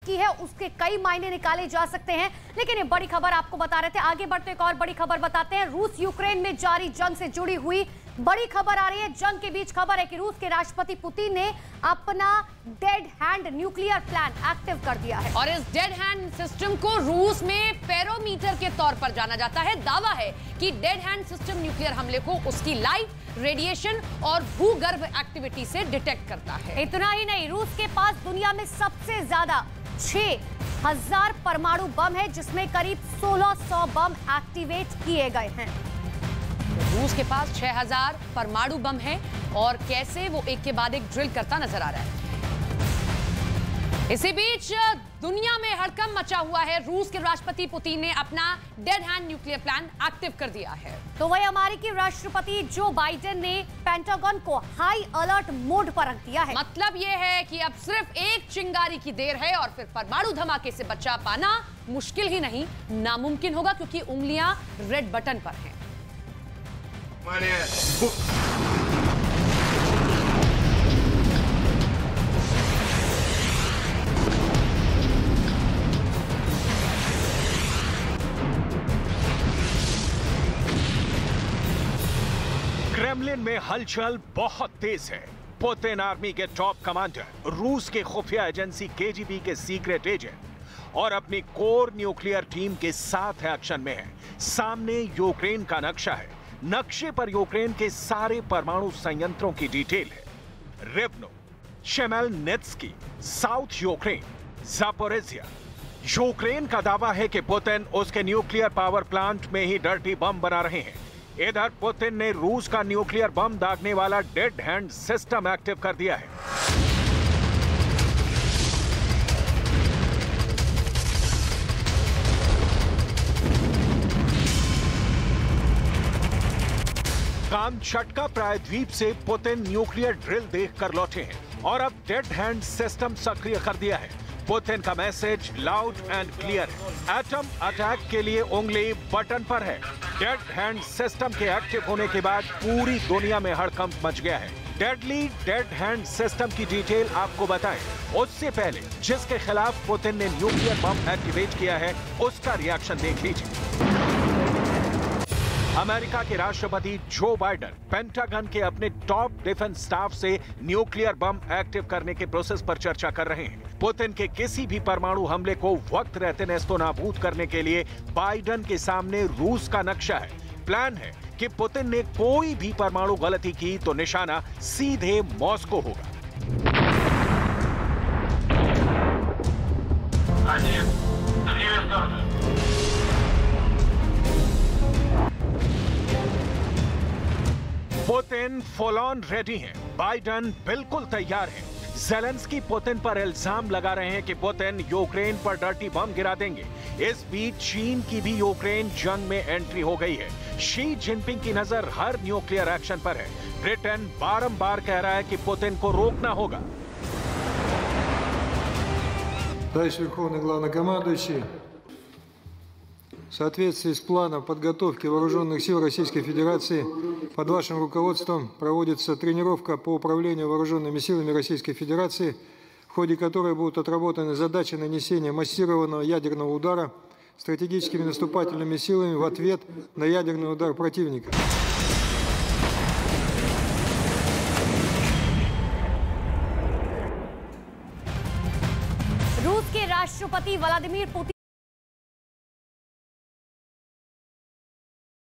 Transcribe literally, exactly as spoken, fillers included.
की है उसके कई मायने निकाले जा सकते हैं। लेकिन ये बड़ी खबर आपको बता रहे थे, आगे बढ़ते एक और बड़ी खबर बताते हैं। रूस यूक्रेन में जारी जंग से जुड़ी हुई बड़ी खबर आ रही है। जंग के बीच खबर है कि रूस के राष्ट्रपति पुतिन ने अपना dead hand nuclear plan active कर दिया है और इस डेड हैंड सिस्टम को रूस में पेरोमीटर के तौर पर जाना जाता है। दावा है कि डेड हैंड सिस्टम न्यूक्लियर हमले को उसकी लाइट, रेडिएशन और भूगर्भ एक्टिविटी से डिटेक्ट करता है। इतना ही नहीं, रूस के पास दुनिया में सबसे ज्यादा छह हजार परमाणु बम है, जिसमें करीब सोलह सौ बम एक्टिवेट किए गए हैं। रूस के पास छह हजार परमाणु बम है और कैसे वो एक के बाद एक ड्रिल करता नजर आ रहा है। इसी बीच दुनिया में हड़कंप मचा हुआ है। रूस के राष्ट्रपति पुतिन ने अपना dead hand nuclear plan active कर दिया है। तो वही अमेरिकी राष्ट्रपति जो बाइडेन ने पेंटागन को हाई अलर्ट मोड पर रख दिया है। मतलब यह है कि अब सिर्फ एक चिंगारी की देर है और फिर परमाणु धमाके से बचा पाना मुश्किल ही नहीं, नामुमकिन होगा, क्योंकि उंगलियां रेड बटन पर हैं। क्रेमलिन में हलचल बहुत तेज है। पुतिन आर्मी के टॉप कमांडर, रूस के खुफिया एजेंसी केजीबी के सीक्रेट एजेंट और अपनी कोर न्यूक्लियर टीम के साथ एक्शन में है। सामने यूक्रेन का नक्शा है। नक्शे पर यूक्रेन के सारे परमाणु संयंत्रों की डिटेल है। Rivne, Khmelnytskyi, South Ukraine, Zaporizhzhia. Ukraine का दावा है कि पुतिन उसके न्यूक्लियर पावर प्लांट में ही डर्टी बम बना रहे हैं। इधर पुतिन ने रूस का न्यूक्लियर बम दागने वाला डेड हैंड सिस्टम एक्टिव कर दिया है। कामचटका प्रायद्वीप से पुतिन न्यूक्लियर ड्रिल देखकर लौटे हैं और अब डेड हैंड सिस्टम सक्रिय कर दिया है। पुतिन का मैसेज लाउड एंड क्लियर है। एटम अटैक के लिए उंगली बटन पर है। डेड हैंड सिस्टम के एक्टिव होने के बाद पूरी दुनिया में हड़कंप मच गया है। डेडली डेड हैंड सिस्टम की डिटेल आपको बताएं, उससे पहले जिसके खिलाफ पुतिन ने न्यूक्लियर बम एक्टिवेट किया है उसका रिएक्शन देख लीजिए। अमेरिका के राष्ट्रपति जो बाइडेन पेंटागन के अपने टॉप डिफेंस स्टाफ से न्यूक्लियर बम एक्टिव करने के प्रोसेस पर चर्चा कर रहे हैं। पुतिन के किसी भी परमाणु हमले को वक्त रहते नेस्तोनाबूद करने के लिए बाइडेन के सामने रूस का नक्शा है। प्लान है कि पुतिन ने कोई भी परमाणु गलती की तो निशाना सीधे मॉस्को होगा। पुतिन फुल ऑन रेडी हैं, बाइडेन बिल्कुल तैयार हैं। ज़ेलेंस्की पुतिन पर इल्जाम लगा रहे हैं कि पुतिन यूक्रेन पर डर्टी बम गिरा देंगे। इस बीच चीन की भी यूक्रेन जंग में एंट्री हो गई है। शी जिनपिंग की नजर हर न्यूक्लियर एक्शन पर है। ब्रिटेन बारंबार कह रहा है कि पुतिन को रोकना होगा। Товарищ Верховный Главнокомандующий, в соответствии с планом подготовки вооруженных сил Российской Федерации под вашим руководством проводится тренировка по управлению вооруженными силами Российской Федерации, в ходе которой будут отработаны задачи нанесения массированного ядерного удара стратегическими наступательными силами в ответ на ядерный удар противника. रूस के राष्ट्रपति व्लादिमीर पुतिन